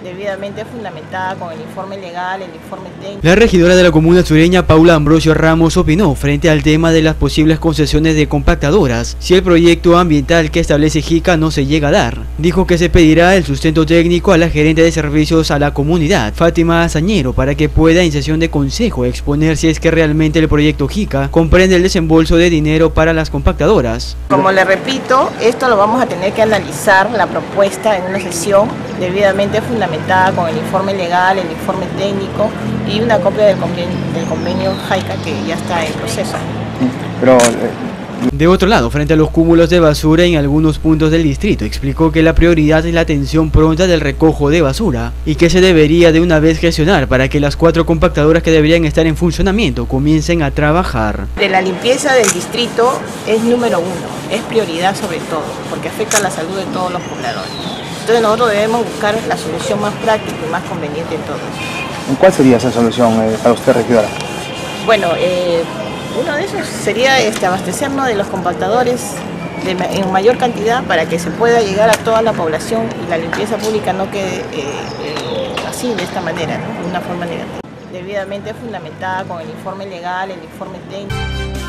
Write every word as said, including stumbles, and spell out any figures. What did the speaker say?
debidamente fundamentada con el informe legal, el informe técnico. La regidora de la comuna sureña, Paula Ambrosio Ramos, opinó frente al tema de las posibles concesiones de compactadoras si el proyecto ambiental que establece JICA no se llega a dar. Dijo que se pedirá el sustento técnico a la gerente de servicios a la comunidad, Fátima Azañero, para que pueda en sesión de consejo exponer si es que realmente el proyecto JICA comprende el desembolso de dinero para las compactadoras. Como le repito, esto lo vamos a tener que analizar, la propuesta, en una sesión debidamente fundamentada con el informe legal, el informe técnico y una copia del convenio, del convenio JICA que ya está en proceso. Pero, De otro lado, frente a los cúmulos de basura en algunos puntos del distrito, explicó que la prioridad es la atención pronta del recojo de basura y que se debería de una vez gestionar para que las cuatro compactadoras que deberían estar en funcionamiento comiencen a trabajar. De la limpieza del distrito es número uno, es prioridad sobre todo, porque afecta a la salud de todos los pobladores. Entonces nosotros debemos buscar la solución más práctica y más conveniente en todo eso. ¿cuál sería esa solución eh, para usted, regidora? Bueno, eh, uno de esos sería este, abastecernos de los compactadores de, en mayor cantidad para que se pueda llegar a toda la población y la limpieza pública no quede eh, eh, así, de esta manera, ¿no? De una forma negativa. Debidamente fundamentada con el informe legal, el informe técnico.